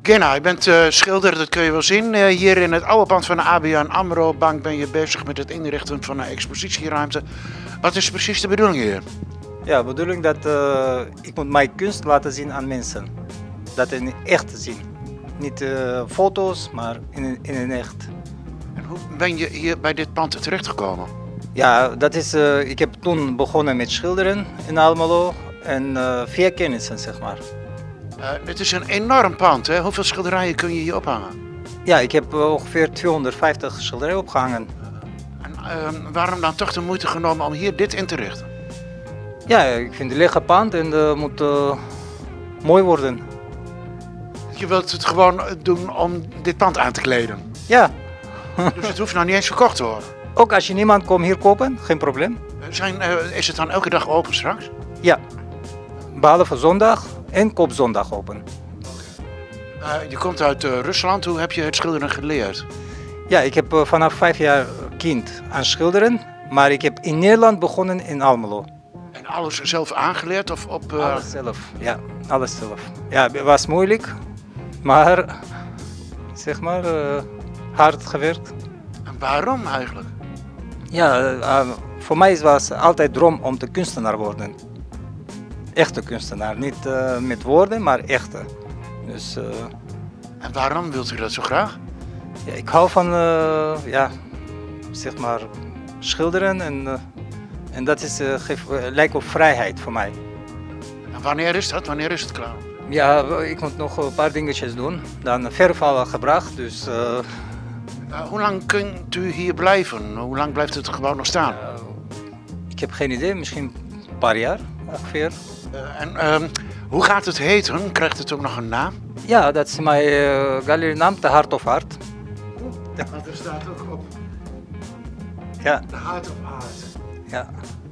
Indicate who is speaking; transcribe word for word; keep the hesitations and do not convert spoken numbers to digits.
Speaker 1: Genna, je bent uh, schilder, dat kun je wel zien. Uh, hier in het oude pand van de A B N AMRO Bank ben je bezig met het inrichten van een expositieruimte. Wat is precies de bedoeling hier?
Speaker 2: Ja, de bedoeling dat uh, ik moet mijn kunst laten zien aan mensen. Dat in echt te zien. Niet uh, foto's, maar in, in een echt.
Speaker 1: En hoe ben je hier bij dit pand terechtgekomen?
Speaker 2: Ja, dat is, uh, ik heb toen begonnen met schilderen in Almelo en uh, via kennissen, zeg maar.
Speaker 1: Uh, het is een enorm pand, hè? Hoeveel schilderijen kun je hier ophangen?
Speaker 2: Ja, ik heb uh, ongeveer tweehonderdvijftig schilderijen opgehangen.
Speaker 1: En uh, waarom dan toch de moeite genomen om hier dit in te richten?
Speaker 2: Ja, ik vind het lege pand en het uh, moet uh, mooi worden.
Speaker 1: Je wilt het gewoon doen om dit pand aan te kleden?
Speaker 2: Ja.
Speaker 1: Dus het hoeft nog niet eens verkocht te worden?
Speaker 2: Ook als je niemand komt hier kopen, geen probleem.
Speaker 1: Zijn, uh, is het dan elke dag open straks?
Speaker 2: Ja, behalve zondag en koopzondag open.
Speaker 1: Uh, je komt uit uh, Rusland, hoe heb je het schilderen geleerd?
Speaker 2: Ja, ik heb uh, vanaf vijf jaar kind aan schilderen, maar ik heb in Nederland begonnen in Almelo.
Speaker 1: En alles zelf aangeleerd of op... Uh...
Speaker 2: Alles zelf, ja, alles zelf. Ja, het was moeilijk, maar zeg maar uh, hard gewerkt.
Speaker 1: En waarom eigenlijk?
Speaker 2: Ja, uh, voor mij was het altijd droom om te kunstenaar worden. Echte kunstenaar, niet uh, met woorden, maar echte. Dus, uh,
Speaker 1: en waarom wilt u dat zo graag?
Speaker 2: Ja, ik hou van, uh, ja, zeg maar, schilderen en, uh, en dat is, uh, geef, uh, lijkt op vrijheid voor mij.
Speaker 1: En wanneer is dat? Wanneer is het klaar?
Speaker 2: Ja, ik moet nog een paar dingetjes doen. Dan verf al gebracht, dus... Uh,
Speaker 1: uh, hoe lang kunt u hier blijven? Hoe lang blijft het gebouw nog staan?
Speaker 2: Uh, ik heb geen idee, misschien een paar jaar ongeveer.
Speaker 1: Uh, en uh, hoe gaat het heten? Krijgt het ook nog een naam?
Speaker 2: Ja, dat is mijn uh, galerienaam, The Heart of Art.
Speaker 1: Ja, er staat ook op.
Speaker 2: Ja.
Speaker 1: The Heart of Art.
Speaker 2: Ja.